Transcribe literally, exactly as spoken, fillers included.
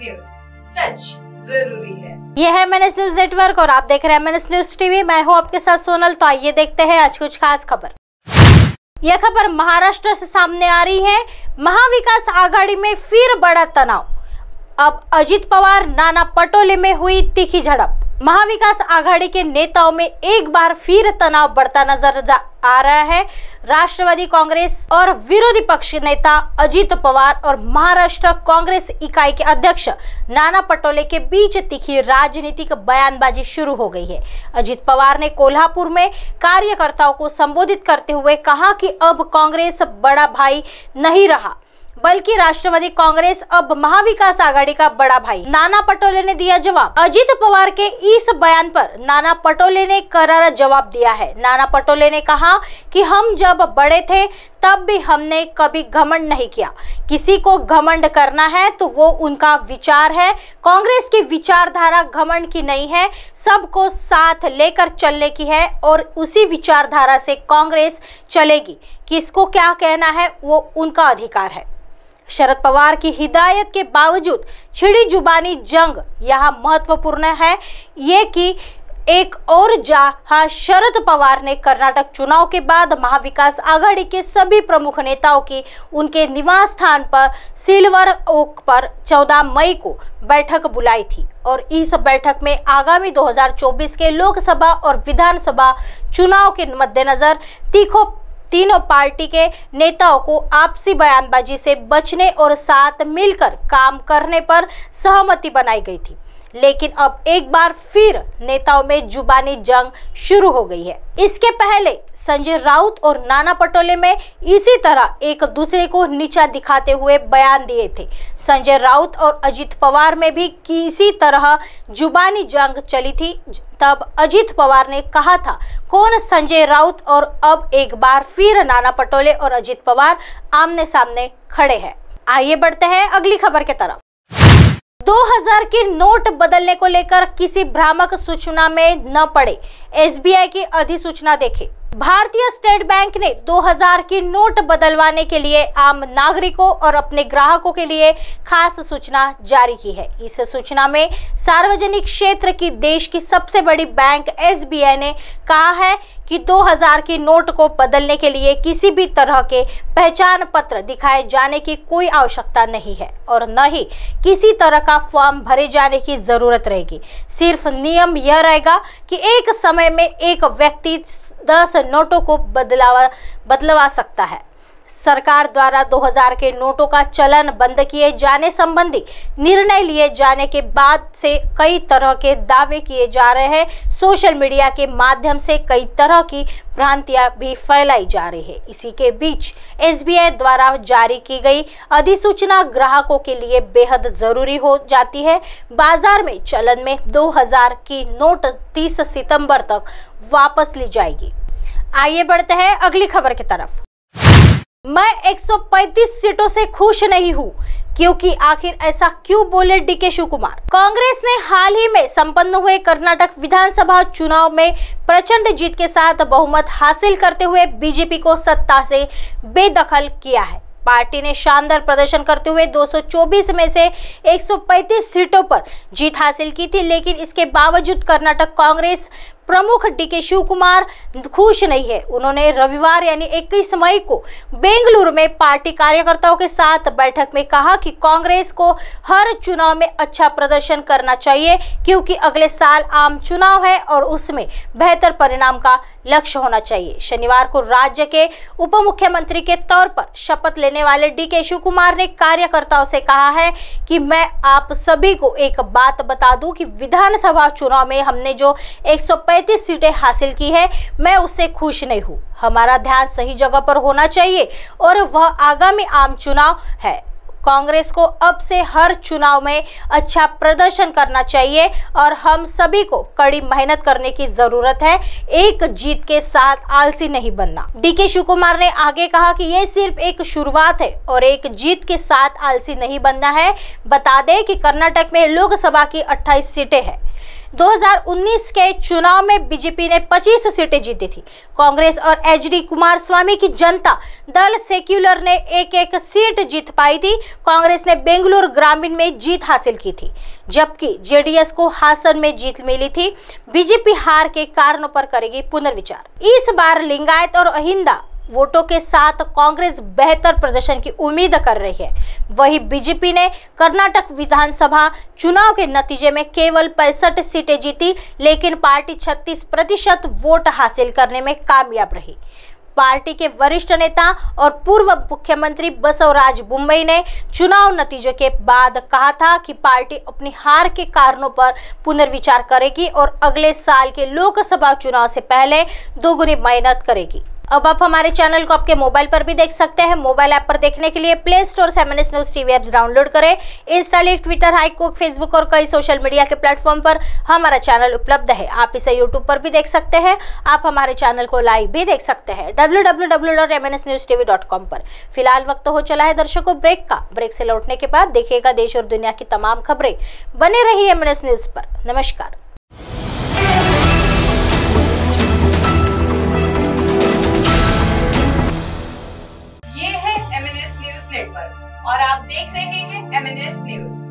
News, सच जरूरी है। ये है एमएनएस न्यूज नेटवर्क और आप देख रहे हैं एमएनएस न्यूज टीवी। मैं हूं आपके साथ सोनल। तो आइए देखते हैं आज कुछ खास खबर। यह खबर महाराष्ट्र से सामने आ रही है। महाविकास आघाड़ी में फिर बड़ा तनाव। अब अजित पवार नाना पटोले में हुई तीखी झड़प। महाविकास आघाड़ी के नेताओं में एक बार फिर तनाव बढ़ता नजर आ रहा है। राष्ट्रवादी कांग्रेस और विरोधी पक्ष नेता अजित पवार और महाराष्ट्र कांग्रेस इकाई के अध्यक्ष नाना पटोले के बीच तीखी राजनीतिक बयानबाजी शुरू हो गई है। अजित पवार ने कोल्हापुर में कार्यकर्ताओं को संबोधित करते हुए कहा कि अब कांग्रेस बड़ा भाई नहीं रहा, बल्कि राष्ट्रवादी कांग्रेस अब महाविकास आघाड़ी का बड़ा भाई। नाना पटोले ने दिया जवाब। अजित पवार के इस बयान पर नाना पटोले ने करारा जवाब दिया है। नाना पटोले ने कहा कि हम जब बड़े थे तब भी हमने कभी घमंड नहीं किया। किसी को घमंड करना है तो वो उनका विचार है। कांग्रेस की विचारधारा घमंड की नहीं है, सबको साथ लेकर चलने की है और उसी विचारधारा से कांग्रेस चलेगी। किसको क्या कहना है वो उनका अधिकार है। शरद पवार की हिदायत के बावजूद छिड़ी जुबानी जंग यहाँ महत्वपूर्ण है। ये कि एक और जहां शरद पवार ने कर्नाटक चुनाव के बाद महाविकास आघाड़ी के सभी प्रमुख नेताओं की उनके निवास स्थान पर सिल्वर ओक पर चौदह मई को बैठक बुलाई थी और इस बैठक में आगामी दो हज़ार चौबीस के लोकसभा और विधानसभा चुनाव के मद्देनजर तीखो तीनों पार्टी के नेताओं को आपसी बयानबाजी से बचने और साथ मिलकर काम करने पर सहमति बनाई गई थी। लेकिन अब एक बार फिर नेताओं में जुबानी जंग शुरू हो गई है। इसके पहले संजय राउत और नाना पटोले में इसी तरह एक दूसरे को नीचा दिखाते हुए बयान दिए थे। संजय राउत और अजित पवार में भी किसी तरह जुबानी जंग चली थी। तब अजित पवार ने कहा था कौन संजय राउत, और अब एक बार फिर नाना पटोले और अजित पवार आमने सामने खड़े हैं। आइए बढ़ते हैं अगली खबर की तरफ। दो हज़ार की नोट बदलने को लेकर किसी भ्रामक सूचना में न पड़े, एसबीआई की अधिसूचना देखें। भारतीय स्टेट बैंक ने दो हज़ार की नोट बदलवाने के लिए आम नागरिकों और अपने ग्राहकों के लिए खास सूचना जारी की है। इस सूचना में सार्वजनिक क्षेत्र की देश की सबसे बड़ी बैंक एसबीआई ने कहा है कि दो हज़ार की नोट को बदलने के लिए किसी भी तरह के पहचान पत्र दिखाए जाने की कोई आवश्यकता नहीं है और न ही किसी तरह का फॉर्म भरे जाने की जरूरत रहेगी। सिर्फ नियम यह रहेगा कि एक समय में एक व्यक्ति दस नोटों को बदलावा बदलवा सकता है। सरकार द्वारा दो हज़ार के नोटों का चलन बंद किए जाने संबंधी निर्णय लिए जाने के बाद से कई तरह के दावे किए जा रहे हैं। सोशल मीडिया के माध्यम से कई तरह की भ्रांतियां भी फैलाई जा रही है। इसी के बीच एसबीआई द्वारा जारी की गई अधिसूचना ग्राहकों के लिए बेहद जरूरी हो जाती है। बाजार में चलन में दो हज़ार की नोट तीस सितंबर तक वापस ली जाएगी। आइए बढ़ते हैं अगली खबर की तरफ। मैं एक सौ पैंतीस सीटों से खुश नहीं हूं, क्योंकि आखिर ऐसा क्यों बोले डीके शिव कुमार। कांग्रेस ने हाल ही में संपन्न हुए कर्नाटक विधानसभा चुनाव में प्रचंड जीत के साथ बहुमत हासिल करते हुए बीजेपी को सत्ता से बेदखल किया है। पार्टी ने शानदार प्रदर्शन करते हुए दो सौ चौबीस में से एक सौ पैंतीस सीटों पर जीत हासिल की थी। लेकिन इसके बावजूद कर्नाटक कांग्रेस प्रमुख डीके शिव कुमार खुश नहीं है। उन्होंने रविवार यानी इक्कीस मई को बेंगलुरु में पार्टी कार्यकर्ताओं के साथ बैठक में कहा कि कांग्रेस को हर चुनाव में अच्छा प्रदर्शन करना चाहिए, क्योंकि अगले साल आम चुनाव है और उसमें बेहतर परिणाम का लक्ष्य होना चाहिए। शनिवार को राज्य के उप मुख्यमंत्री के तौर पर शपथ लेने वाले डीके शिव कुमार ने कार्यकर्ताओं से कहा है कि मैं आप सभी को एक बात बता दूं कि विधानसभा चुनाव में हमने जो एक सौ पैंतीस सीटें हासिल की है, मैं उससे खुश नहीं हूं। हमारा ध्यान सही जगह पर होना चाहिए और वह आगामी आम चुनाव है। कांग्रेस को अब से हर चुनाव में अच्छा प्रदर्शन करना चाहिए और हम सभी को कड़ी मेहनत करने की जरूरत है। एक जीत के साथ आलसी नहीं बनना। डीके शिव कुमार ने आगे कहा कि यह सिर्फ एक शुरुआत है और एक जीत के साथ आलसी नहीं बनना है। बता दें कि कर्नाटक में लोकसभा की अट्ठाईस सीटें हैं, दो हज़ार उन्नीस के चुनाव में बीजेपी ने पच्चीस सीटें जीती थी। कांग्रेस और एच डी कुमारस्वामी की जनता दल सेक्युलर ने एक एक सीट जीत पाई थी। कांग्रेस ने बेंगलुरु ग्रामीण में जीत हासिल की थी, जबकि जे डी एस को हासन में जीत मिली थी। बीजेपी हार के कारणों पर करेगी पुनर्विचार। इस बार लिंगायत और अहिंदा वोटों के साथ कांग्रेस बेहतर प्रदर्शन की उम्मीद कर रही है। वहीं बीजेपी ने कर्नाटक विधानसभा चुनाव के नतीजे में केवल पैंसठ सीटें जीती, लेकिन पार्टी छत्तीस प्रतिशत वोट हासिल करने में कामयाब रही। पार्टी के वरिष्ठ नेता और पूर्व मुख्यमंत्री बसवराज बोम्मई ने चुनाव नतीजों के बाद कहा था कि पार्टी अपनी हार के कारणों पर पुनर्विचार करेगी और अगले साल के लोकसभा चुनाव से पहले दोगुनी मेहनत करेगी। अब आप हमारे चैनल को आपके मोबाइल पर भी देख सकते हैं। मोबाइल ऐप पर देखने के लिए प्ले स्टोर से M N S news TV apps download करें। इंस्टा, ट्विटर, हाईकुक, फेसबुक और कई सोशल मीडिया के प्लेटफॉर्म पर हमारा चैनल उपलब्ध है। आप इसे यूट्यूब पर भी देख सकते हैं। आप हमारे चैनल को लाइव भी देख सकते हैं W W W dot M N S news TV dot com पर। फिलहाल वक्त हो चला है दर्शकों ब्रेक का। ब्रेक से लौटने के बाद देखिएगा देश और दुनिया की तमाम खबरें। बने रहिए एम एन एस न्यूज पर। नमस्कार। और आप देख रहे हैं एम एन एस न्यूज।